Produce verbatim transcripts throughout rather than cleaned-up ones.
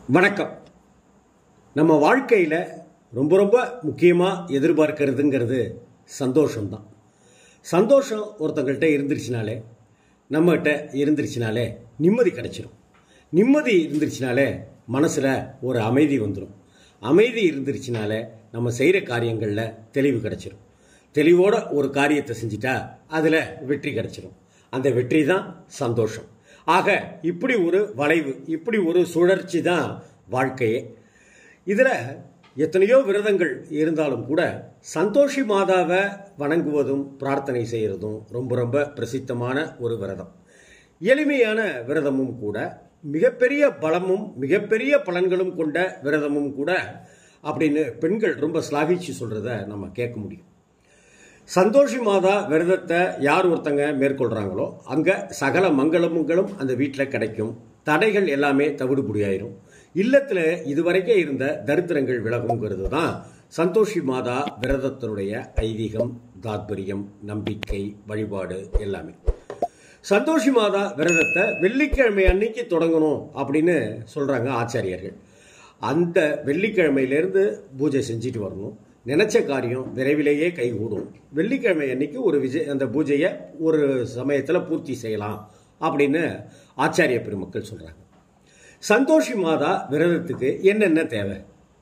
வணக்கம். நம்ம வாழ்க்கையில் ரொம்ப ரொம்ப முக்கியமாக எதிர்பார்க்கிறதுங்கிறது சந்தோஷம்தான். சந்தோஷம் ஒருத்தங்கள்கிட்ட இருந்துருச்சுனாலே, நம்மகிட்ட இருந்துருச்சுனாலே நிம்மதி கிடைச்சிடும். நிம்மதி இருந்துருச்சுனாலே மனசில் ஒரு அமைதி வந்துடும். அமைதி இருந்துருச்சுனாலே நம்ம செய்கிற காரியங்களில் தெளிவு கிடைச்சிடும். தெளிவோட ஒரு காரியத்தை செஞ்சிட்டா அதில் வெற்றி கிடைச்சிடும். அந்த வெற்றி தான் சந்தோஷம். ஆக இப்படி ஒரு வளைவு, இப்படி ஒரு சுழற்சி தான் வாழ்க்கையே. இதில் எத்தனையோ விரதங்கள் இருந்தாலும் கூட சந்தோஷி மாதாவை வணங்குவதும் பிரார்த்தனை செய்கிறதும் ரொம்ப ரொம்ப பிரசித்தமான ஒரு விரதம். எளிமையான விரதமும் கூட, மிகப்பெரிய பலமும் மிகப்பெரிய பலன்களும் கொண்ட விரதமும் கூட அப்படின்னு பெண்கள் ரொம்ப ஸ்லாகிச்சு சொல்கிறத நம்ம கேட்க முடியும். சந்தோஷி மாதா விரதத்தை யார் ஒருத்தங்க மேற்கொள்கிறாங்களோ அங்கே சகல மங்களங்களும் அந்த வீட்டில் கிடைக்கும். தடைகள் எல்லாமே தவிடுபடியாயிரும். இல்லத்தில் இதுவரைக்கும் இருந்த தரித்திரங்கள் விலகுங்கிறது தான் சந்தோஷி மாதா விரதத்தினுடைய ஐதீகம், தாத்பரியம், நம்பிக்கை, வழிபாடு எல்லாமே. சந்தோஷி மாதா விரதத்தை வெள்ளிக்கிழமை அன்னைக்கு தொடங்கணும் அப்படின்னு சொல்கிறாங்க ஆச்சாரியர்கள். அந்த வெள்ளிக்கிழமையிலேருந்து பூஜை செஞ்சுட்டு வரணும். நினைச்ச காரியம் விரைவிலேயே கைகூடும். வெள்ளிக்கிழமை அன்னைக்கு ஒரு விஜய் அந்த பூஜையை ஒரு சமயத்தில் பூர்த்தி செய்யலாம் அப்படின்னு ஆச்சாரிய பெருமக்கள் சொல்கிறாங்க. சந்தோஷி மாதா விரதத்துக்கு என்னென்ன தேவை?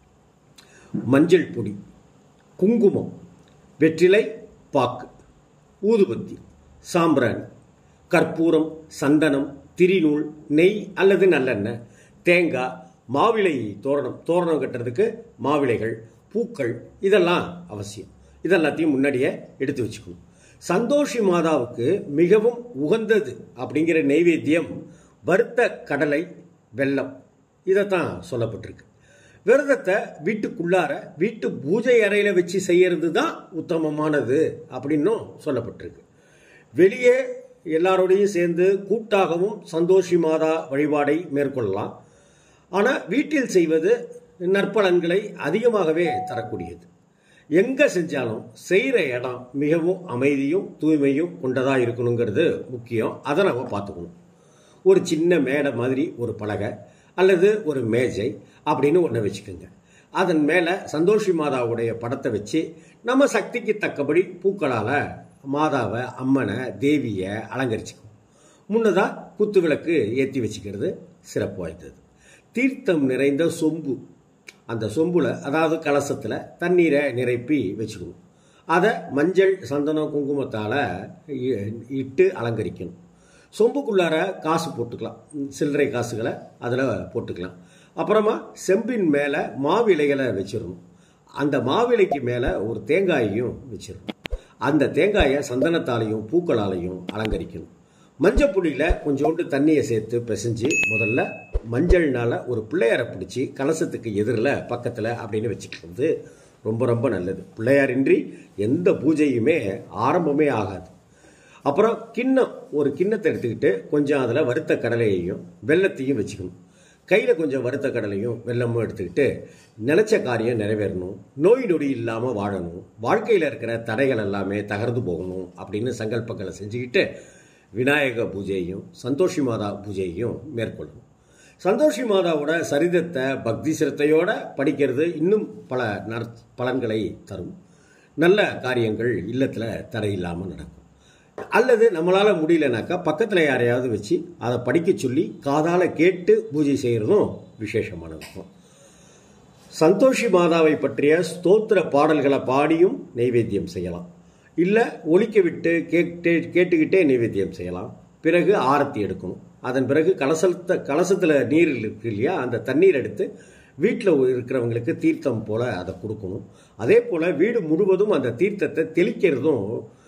மஞ்சள் பொடி, குங்குமம், வெற்றிலை பாக்கு, ஊதுபத்தி, சாம்பிராணி, கற்பூரம், சந்தனம், திரிநூல், நெய் அல்லது நல்லெண்ணெய், தேங்காய், மாவிளை தோரணம் தோரணம் கட்டுறதுக்கு மாவிளைகள், பூக்கள், இதெல்லாம் அவசியம். இதெல்லாத்தையும் முன்னாடியே எடுத்து வச்சுக்கணும். சந்தோஷி மாதாவுக்கு மிகவும் உகந்தது அப்படிங்கிற நைவேத்தியம் வறுத்த கடலை, வெல்லம், இதைத்தான் சொல்லப்பட்டிருக்கு. விரதத்தை வீட்டுக்குள்ளார வீட்டு பூஜை அறையில் வச்சு செய்யறது தான் உத்தமமானது அப்படின்னும் சொல்லப்பட்டிருக்கு. வெளியே எல்லாரோடையும் சேர்ந்து கூட்டாகவும் சந்தோஷி மாதா வழிபாடை மேற்கொள்ளலாம். ஆனால் வீட்டில் செய்வது நற்பலன்களை அதிகமாகவே தரக்கூடியது. எங்கே செஞ்சாலும் செய்கிற இடம் மிகவும் அமைதியும் தூய்மையும் கொண்டதாக இருக்கணுங்கிறது முக்கியம். அதை நம்ம பார்த்துக்கணும். ஒரு சின்ன மேடை மாதிரி ஒரு பலகை அல்லது ஒரு மேஜை அப்படின்னு ஒன்று வச்சுக்கோங்க. அதன் மேலே சந்தோஷி மாதாவுடைய படத்தை வச்சு நம்ம சக்திக்கு தக்கபடி பூக்களால் மாதாவை, அம்மனை, தேவியை அலங்கரிச்சுக்குவோம். முன்னதாக குத்து விளக்கு ஏற்றி வச்சுக்கிறது சிறப்பு வாய்ந்தது. தீர்த்தம் நிறைந்த சொம்பு, அந்த சொம்புல அதாவது கலசத்தில் தண்ணீரை நிரப்பி வச்சுக்கணும். அதை மஞ்சள், சந்தனம், குங்குமத்தால் இட்டு அலங்கரிக்கணும். சொம்புக்குள்ளார காசு போட்டுக்கலாம், சில்லறை காசுகளை அதில் போட்டுக்கலாம். அப்புறமா செம்பின் மேலே மாவிலைகளை வச்சிடணும். அந்த மாவிலைக்கு மேலே ஒரு தேங்காயையும் வச்சிடணும். அந்த தேங்காயை சந்தனத்தாலையும் பூக்களாலையும் அலங்கரிக்கணும். மஞ்சள் பொடியில் கொஞ்சோண்டு தண்ணியை சேர்த்து பிசைஞ்சு முதல்ல மஞ்சள்னால ஒரு பிள்ளையாரை பிடிச்சி கலசத்துக்கு எதிரில் பக்கத்தில் அப்படின்னு வச்சுக்கிறது ரொம்ப ரொம்ப நல்லது. பிள்ளையாரின்றி எந்த பூஜையுமே ஆரம்பமே ஆகாது. அப்புறம் கிண்ணம், ஒரு கிண்ணத்தை எடுத்துக்கிட்டு கொஞ்சம் அதில் வறுத்த கடலையையும் வெல்லத்தையும் வச்சுக்கணும். கையில் கொஞ்சம் வறுத்த கடலையும் வெல்லமும் எடுத்துக்கிட்டு நினச்ச காரியம் நிறைவேறணும், நோய் நொடி இல்லாமல் வாழணும், வாழ்க்கையில் இருக்கிற தடைகள் எல்லாமே தகர்ந்து போகணும் அப்படின்னு சங்கல்பங்களை செஞ்சுக்கிட்டு விநாயக பூஜையையும் சந்தோஷி மாதா பூஜையையும் மேற்கொள்ளணும். சந்தோஷி மாதாவோட சரிதத்தை பக்தி சிரத்தையோட படிக்கிறது இன்னும் பல நற் பலன்களை தரும். நல்ல காரியங்கள் இல்லத்தில் தடையில்லாமல் நடக்கும். அல்லது நம்மளால் முடியலனாக்கா பக்கத்தில் யாரையாவது வச்சு அதை படிக்க சொல்லி காதால் கேட்டு பூஜை செய்கிறதும் விசேஷமானதும். சந்தோஷி மாதாவை பற்றிய ஸ்தோத்திர பாடல்களை பாடியும் நைவேத்தியம் செய்யலாம். இல்லை ஒலிக்க விட்டு கேட்டு கேட்டுக்கிட்டே நைவேத்தியம் செய்யலாம். பிறகு ஆரத்தி எடுக்கணும். அதன் பிறகு கலசத்தை கலசத்தில் நீர் இருக்கு இல்லையா, அந்த தண்ணீர் எடுத்து வீட்டில் இருக்கிறவங்களுக்கு தீர்த்தம் போல் அதை கொடுக்கணும். அதே போல் வீடு முழுவதும் அந்த தீர்த்தத்தை தெளிக்கிறதும்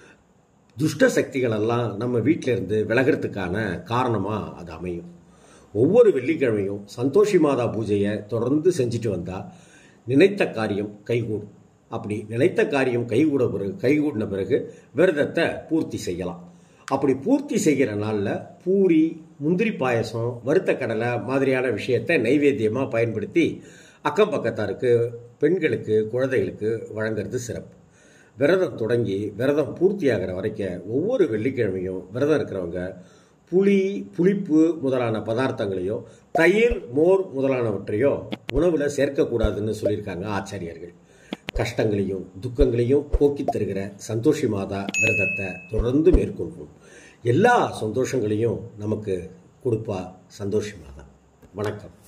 துஷ்ட சக்திகளெல்லாம் நம்ம வீட்டில் இருந்து விலகிறதுக்கான காரணமாக அது அமையும். ஒவ்வொரு வெள்ளிக்கிழமையும் சந்தோஷி மாதா பூஜையை தொடர்ந்து செஞ்சுட்டு வந்தால் நினைத்த காரியம் கைகூடும். அப்படி நினைத்த காரியம் கைகூட பிறகு கைகூடின பிறகு விரதத்தை பூர்த்தி செய்யலாம். அப்படி பூர்த்தி செய்கிற நாளில் பூரி, முந்திரி பாயசம், வறுத்த கடலை மாதிரியான விஷயத்தை நைவேத்தியமாக பயன்படுத்தி அக்கம் பக்கத்தாருக்கு, பெண்களுக்கு, குழந்தைகளுக்கு வழங்குறது சிறப்பு. விரதம் தொடங்கி விரதம் பூர்த்தியாகிற வரைக்கும் ஒவ்வொரு வெள்ளிக்கிழமையும் விரதம் இருக்கிறவங்க புளி புளிப்பு முதலான பதார்த்தங்களையோ தயிர் மோர் முதலானவற்றையோ உணவில் சேர்க்கக்கூடாதுன்னு சொல்லியிருக்காங்க ஆச்சாரியர்கள். கஷ்டங்களையும் துக்கங்களையும் போக்கித் தருகிற சந்தோஷி மாதா விரதத்தை தொடர்ந்து மேற்கொள்வோம். எல்லா சந்தோஷங்களையும் நமக்கு கொடுப்பா சந்தோஷி மாதா. வணக்கம்.